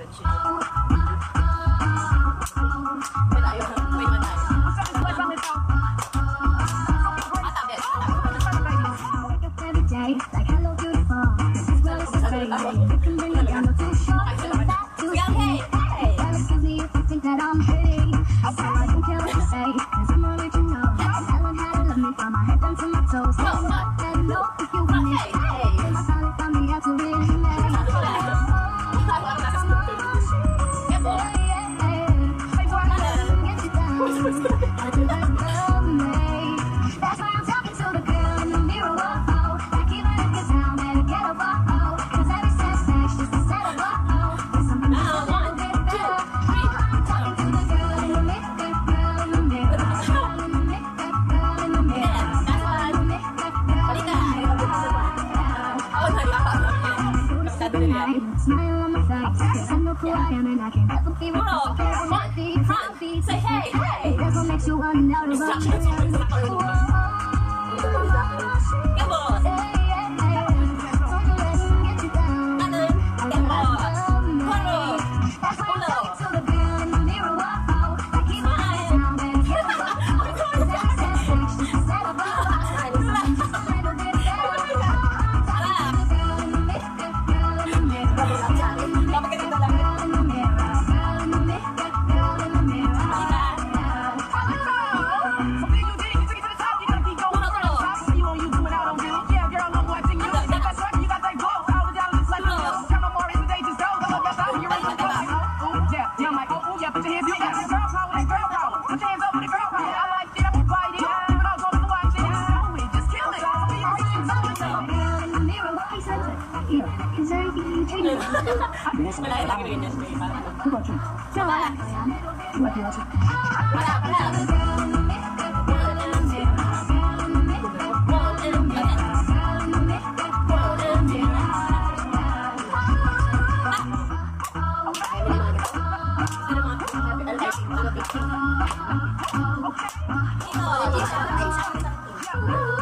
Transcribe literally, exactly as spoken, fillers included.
Like hello beautiful, this is what it's crazy. You can bring it down, no too short, too fat, too skinny. Well, excuse me if you think that I'm pretty. I said I don't care what you say, cause I'm original. And Ellen had to love me from my head down to my toes. So what? Let me know if you want it. Hey, my solid found me out to really make. I do like love me. That's why I'm talking to the girl in the mirror. Whoa, I keep it in town, better get a whoa. Cause every sex act's just a set of whoa. There's something that's a little bit better. I'm talking to the girl in the mirror, girl in the mirror, girl in the mirror, girl in the mirror. That's why I'm the mirror, girl in the mirror. Smile on my face, cause I know who I am and I can never be replaced. Say hey, hey. That's what makes you wanna know the road. Come on. Okay.